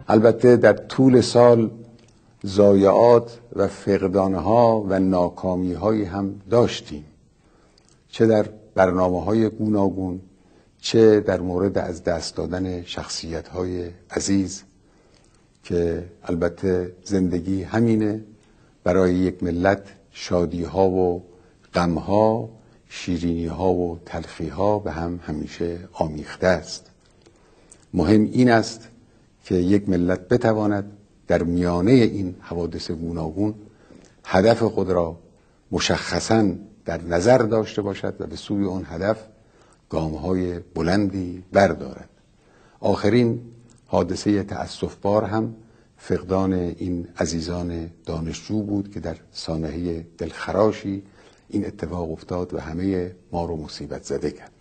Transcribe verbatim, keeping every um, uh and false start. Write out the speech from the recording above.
البته در طول سال ضایعات و فقدانها و ناکامی‌هایی هم داشتیم، چه در برنامه‌های گوناگون، چه در مورد از دست دادن شخصیت‌های عزیز، که البته زندگی همینه، برای یک ملت شادی‌ها و غم‌ها، شیرینی‌ها و تلخی‌ها به هم همیشه آمیخته است. مهم این است که یک ملت بتواند در میانه این حوادث گوناگون هدف خود را مشخصاً در نظر داشته باشد و به سوی آن هدف گام‌های بلندی بردارد. آخرین حادثه تأسف‌بار هم فقدان این عزیزان دانشجو بود که در سانحه دلخراشی این اتفاق افتاد و همه ما رو مصیبت زده کرد.